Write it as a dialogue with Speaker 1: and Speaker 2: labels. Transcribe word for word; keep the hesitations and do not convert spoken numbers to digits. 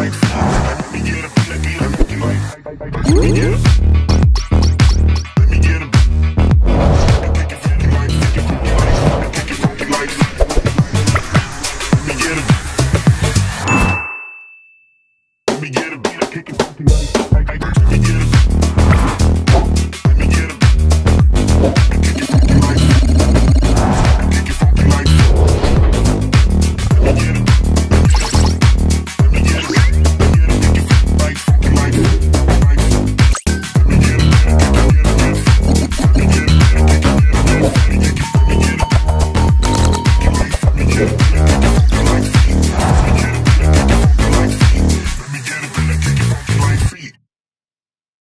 Speaker 1: Let me get a beat, I kick it funky like, I, I, let me get a